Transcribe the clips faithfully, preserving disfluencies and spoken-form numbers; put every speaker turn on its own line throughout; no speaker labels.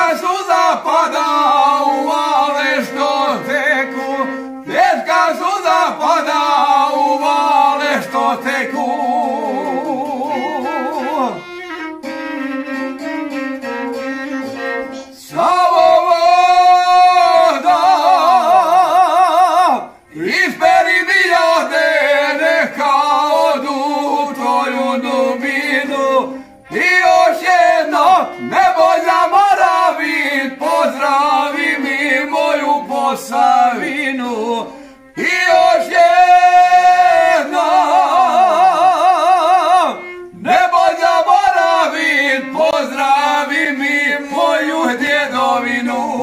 suza pada u vale što teku, teška suza pada u vale što teku. Savo voda isperi milijade, neka odu u tvoju dubinu. I još jedno nebo zaboravit, pozdravi mi moju Posavinu. I još jedno nebo zaboravit, pozdravi mi moju djedovinu.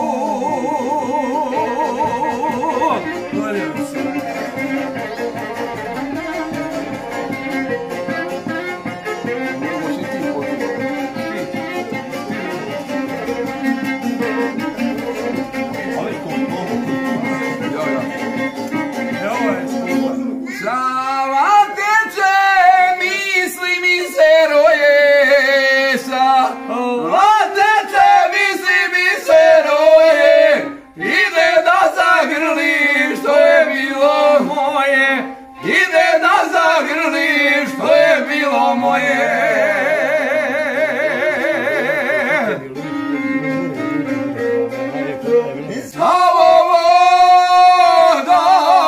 Sava teče, misli mi se roje, Sava teče, misli mi se roje, ide da zagrli što je bilo moje, ide da zagrli što je bilo moje. Savo voda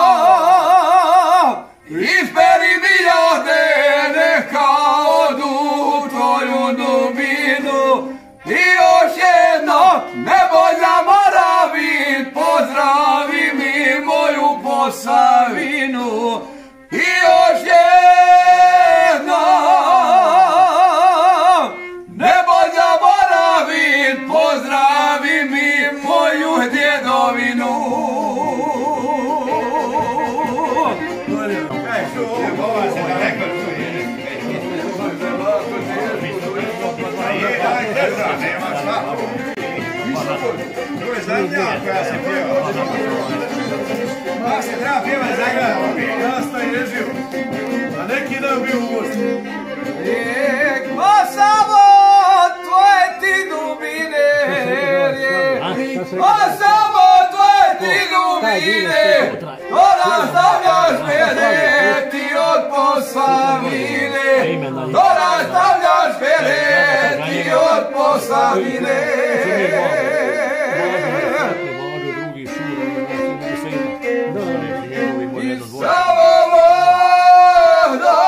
isperi milijade, neka odu u tvoju dubinu. I još jedno nebo zaboravit, pozdravi mi moju Posavinu. I još jedno nebo zaboravit, pozdravi mi moju djedovinu.
To je zadnja koja se pjeva. Mak se treba pjevati zagrada. Rasta i ježio. A neki dan bio u gostu.
Rijek Posavo, tvoje ti dubine. Rijek Posavo, tvoje ti dubine. To nastavljaš mene ti od Posavine. To nastavljaš mene ti od Posavine. Savo voda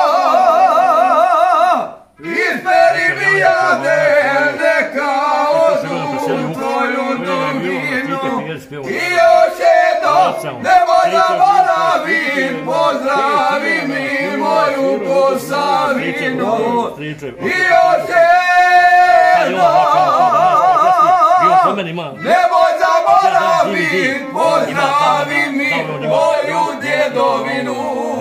isperi milijade, neka odu u tvoju dubinu. I još jedno nemoj zaboravit, pozdravi mi moju Posavinu. I još jedno nemoj zaboravit, pozdravi mi moju djedovinu.